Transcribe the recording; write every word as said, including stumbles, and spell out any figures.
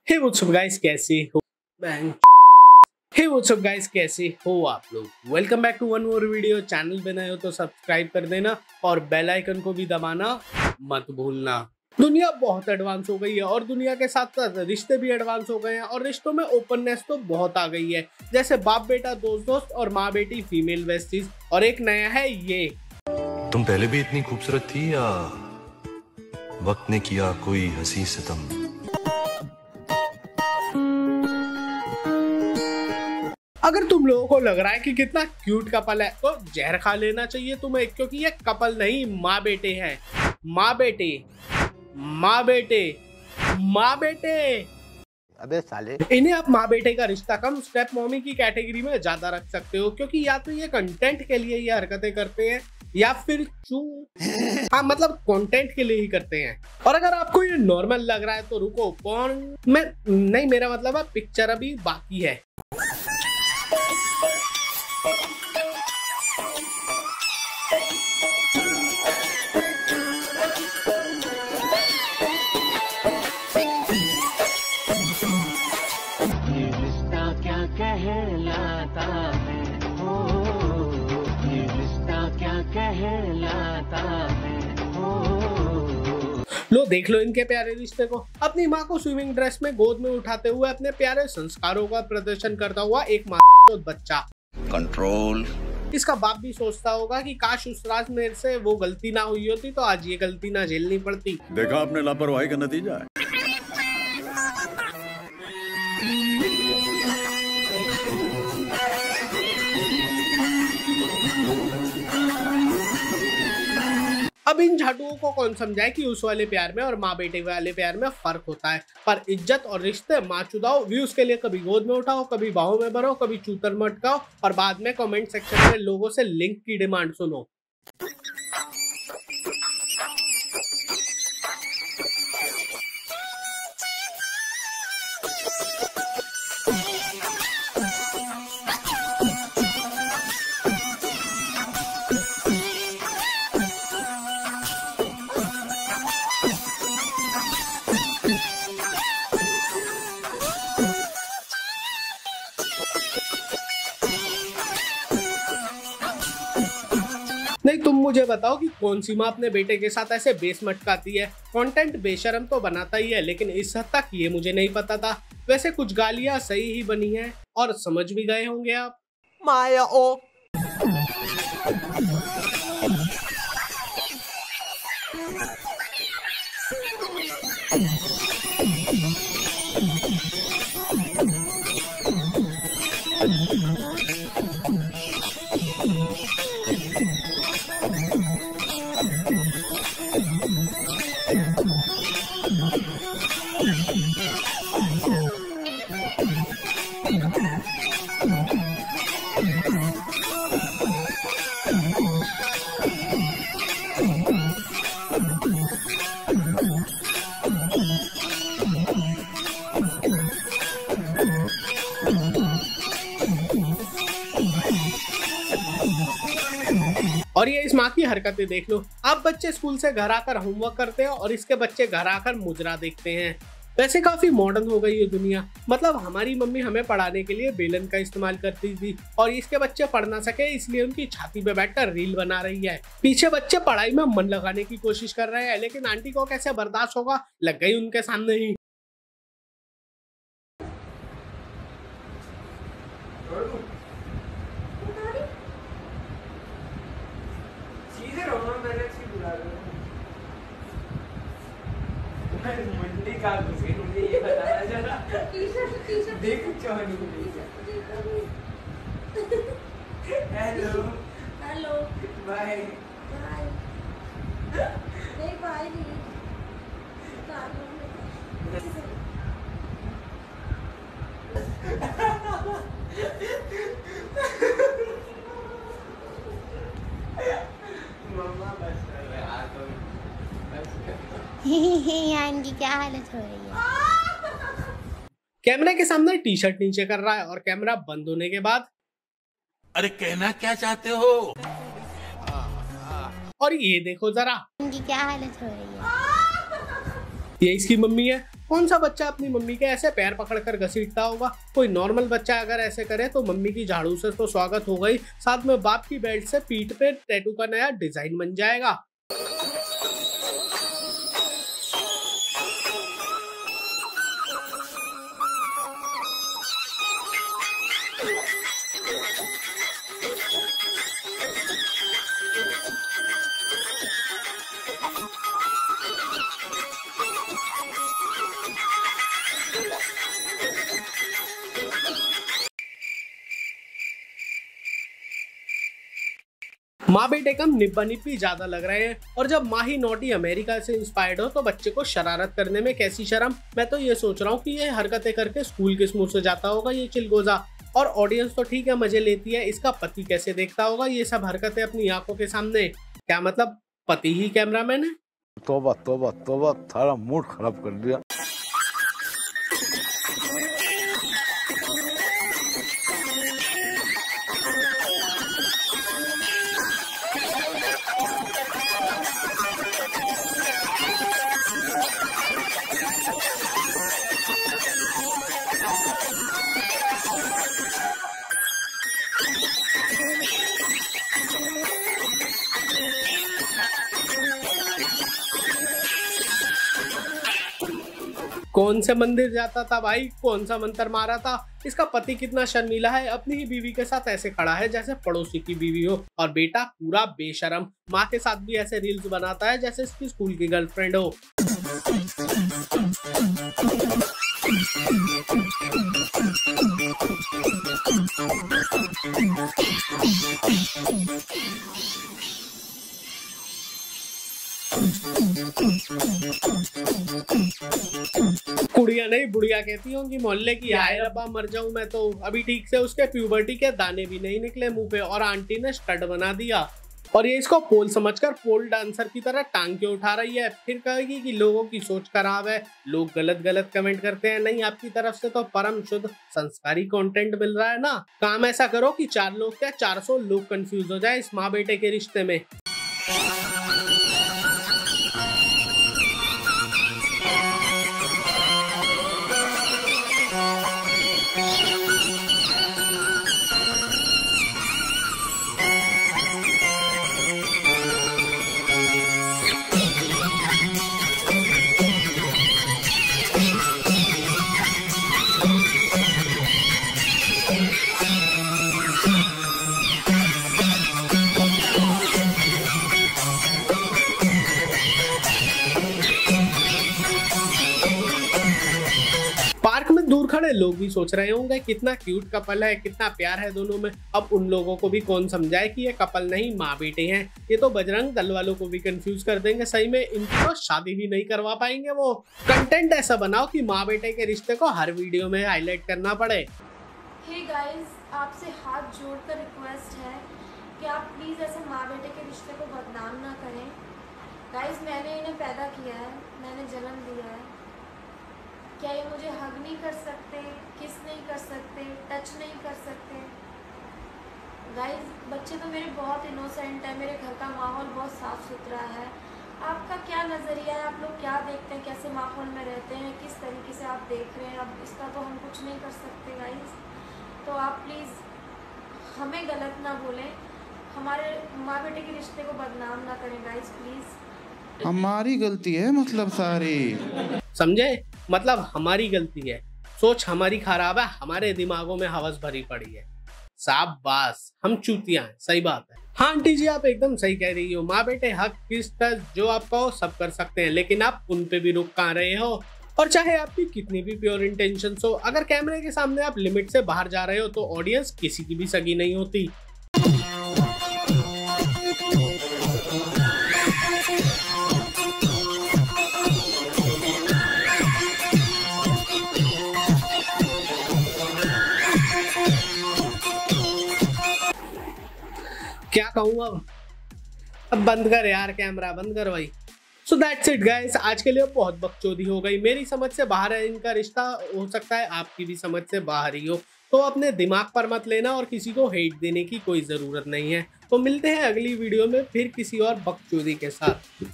Hey what's up guys, कैसे हो? Hey what's up guys, कैसे हो आप लोग? Welcome back to one more video. Channel पे नए हो तो सब्सक्राइब कर देना और बेल आइकन को भी दबाना मत भूलना। दुनिया बहुत एडवांस हो गई है और दुनिया के साथ साथ रिश्ते भी एडवांस हो गए हैं और रिश्तों में ओपननेस तो बहुत आ गई है। जैसे बाप बेटा, दोस्त दोस्त और माँ बेटी फीमेल वेस्टीज। और एक नया है ये, तुम पहले भी इतनी खूबसूरत थी या वक्त ने किया कोई हंसी सितम? अगर तुम लोगों को लग रहा है कि कितना क्यूट कपल है तो जहर खा लेना चाहिए तुम्हें, क्योंकि ये कपल नहीं माँ बेटे हैं। माँ बेटे माँ बेटे माँ बेटे अबे साले, इन्हें आप माँ बेटे का रिश्ता कम स्टेप मॉमी की कैटेगरी में ज्यादा रख सकते हो, क्योंकि या तो ये कंटेंट के लिए ये हरकतें करते हैं या फिर चू हाँ मतलब कंटेंट के लिए ही करते हैं। और अगर आपको ये नॉर्मल लग रहा है तो रुको, पॉर्न में नहीं, मेरा मतलब है पिक्चर अभी बाकी है। कहलाता है ओ, ये रिश्ता क्या कहलाता है ओ। लो देख लो इनके प्यारे रिश्ते को। अपनी माँ को स्विमिंग ड्रेस में गोद में उठाते हुए अपने प्यारे संस्कारों का प्रदर्शन करता हुआ एक मासूम बच्चा। कंट्रोल। इसका बाप भी सोचता होगा कि काश उस रात मेरे से वो गलती ना हुई होती तो आज ये गलती ना झेलनी पड़ती। देखा आपने लापरवाही का नतीजा है। अब इन झाटुओं को कौन समझाए कि उस वाले प्यार में और माँ बेटे वाले प्यार में फर्क होता है। पर इज्जत और रिश्ते माँ चुदाओ, व्यूज के लिए कभी गोद में उठाओ, कभी बाहों में भरो, कभी चूतर मटकाओ और बाद में कमेंट सेक्शन में लोगों से लिंक की डिमांड सुनो। नहीं, तुम मुझे बताओ कि कौन सी माँ अपने बेटे के साथ ऐसे बेस मटकाती है। कंटेंट बेशरम तो बनाता ही है, लेकिन इस हद तक ये मुझे नहीं पता था। वैसे कुछ गालियां सही ही बनी हैं और समझ भी गए होंगे आप। माया ओ और ये इस माँ की हरकतें देख लो। आप बच्चे स्कूल से घर आकर होमवर्क करते हैं और इसके बच्चे घर आकर मुजरा देखते हैं। वैसे काफी मॉडर्न हो गई है दुनिया। मतलब हमारी मम्मी हमें पढ़ाने के लिए बेलन का इस्तेमाल करती थी और इसके बच्चे पढ़ ना सके इसलिए उनकी छाती पे बैठकर रील बना रही है। पीछे बच्चे पढ़ाई में मन लगाने की कोशिश कर रहे हैं, लेकिन आंटी को कैसे बर्दाश्त होगा, लग गई उनके सामने ही। मंडी का घुसे, मुझे ये बताना जरा। देखो चौनी हेलो हेलो बाय बाय नहीं बाय नहीं मम्मा बस यार तो आंटी क्या हालत हो रही है? कैमरे के सामने टी शर्ट नीचे कर रहा है और कैमरा बंद होने के बाद अरे कहना क्या चाहते हो? और ये देखो जरा, इनकी क्या हालत हो रही है। ये इसकी मम्मी है कौन सा बच्चा अपनी मम्मी के ऐसे पैर पकड़कर घसीटता होगा? कोई नॉर्मल बच्चा अगर ऐसे करे तो मम्मी की झाड़ू से तो स्वागत हो गई, साथ में बाप की बेल्ट से पीठ पे टैटू का नया डिजाइन बन जाएगा। माँ बेटे कम निब्बा निब्बी ज्यादा लग रहे हैं, और जब माँ ही नोटी अमेरिका से इंस्पायर्ड हो तो बच्चे को शरारत करने में कैसी शर्म। मैं तो ये सोच रहा हूँ कि ये हरकतें करके स्कूल किस मुंह से जाता होगा ये चिलगोजा। और ऑडियंस तो ठीक है मजे लेती है, इसका पति कैसे देखता होगा ये सब हरकतें अपनी आंखों के सामने? क्या मतलब पति ही कैमरामैन है? तोबा तोबा तोबा, थारा मूड खराब कर दिया। कौन से मंदिर जाता था भाई, कौन सा मंत्र मारा था? इसका पति कितना शर्मीला है, अपनी ही बीवी के साथ ऐसे खड़ा है जैसे पड़ोसी की बीवी हो। और बेटा पूरा बेशरम माँ के साथ भी ऐसे रील्स बनाता है जैसे इसकी स्कूल की गर्लफ्रेंड हो। कुड़िया नहीं बुढ़िया कहती होंगी मोहल्ले की, हाय रब्बा मर जाऊं मैं तो। अभी ठीक से उसके प्यूबर्टी के दाने भी नहीं निकले मुंह पे और आंटी ने स्टड बना दिया। और ये इसको पोल समझकर पोल डांसर की तरह टांग के उठा रही है। फिर कहेगी कि लोगों की सोच खराब है, लोग गलत गलत कमेंट करते हैं। नहीं, आपकी तरफ से तो परम शुद्ध संस्कारी कंटेंट मिल रहा है ना। काम ऐसा करो कि चार लोग क्या चार सौ लोग कंफ्यूज हो जाए इस माँ बेटे के रिश्ते में। पार्क में दूर खड़े लोग भी सोच रहे होंगे कितना क्यूट कपल है, कितना प्यार है दोनों में। अब उन लोगों को भी कौन समझाए कि ये कपल नहीं माँ बेटे हैं। ये तो बजरंग दल वालों को भी कंफ्यूज कर देंगे। सही में इनको तो शादी भी नहीं करवा पाएंगे वो। कंटेंट ऐसा बनाओ कि माँ बेटे के रिश्ते को हर वीडियो में हाईलाइट करना पड़े। हे गाइस, आपसे हाथ जोड़कर रिक्वेस्ट है कि आप प्लीज़ ऐसे माँ बेटे के रिश्ते को बदनाम ना करें। गाइस, मैंने इन्हें पैदा किया है, मैंने जन्म दिया है। क्या ये मुझे हग नहीं कर सकते, किस नहीं कर सकते, टच नहीं कर सकते? गाइस, बच्चे तो मेरे बहुत इनोसेंट है, मेरे घर का माहौल बहुत साफ़ सुथरा है। आपका क्या नज़रिया है? आप लोग क्या देखते हैं, कैसे माहौल में रहते हैं, किस तरीके से आप देख रहे हैं? अब इसका तो हम कुछ नहीं कर सकते गाइस। तो आप प्लीज़ हमें गलत ना बोलें, हमारे माँ बेटे के रिश्ते को बदनाम ना करें गाइस प्लीज़। हमारी गलती है मतलब सारी, समझे? मतलब हमारी गलती है, सोच हमारी खराब है, हमारे दिमागों में हवस भरी पड़ी है। शाबाश, हम चूतियां हैं। सही बात है। हाँ आंटी जी, आप एकदम सही कह रही हो। माँ बेटे हक किस टच जो आप कहो सब कर सकते हैं, लेकिन आप उन पे भी रुक कहाँ रहे हो? और चाहे आपकी कितनी भी प्योर इंटेंशंस हो, अगर कैमरे के सामने आप लिमिट से बाहर जा रहे हो तो ऑडियंस किसी की भी सगी नहीं होती। क्या कहूँ अब अब बंद कर यार, कैमरा बंद कर भाई। सो दैट्स इट गाइस, आज के लिए बहुत बकचोदी हो गई। मेरी समझ से बाहर है इनका रिश्ता, हो सकता है आपकी भी समझ से बाहर ही हो। तो अपने दिमाग पर मत लेना और किसी को हेट देने की कोई ज़रूरत नहीं है। तो मिलते हैं अगली वीडियो में फिर किसी और बकचोदी के साथ।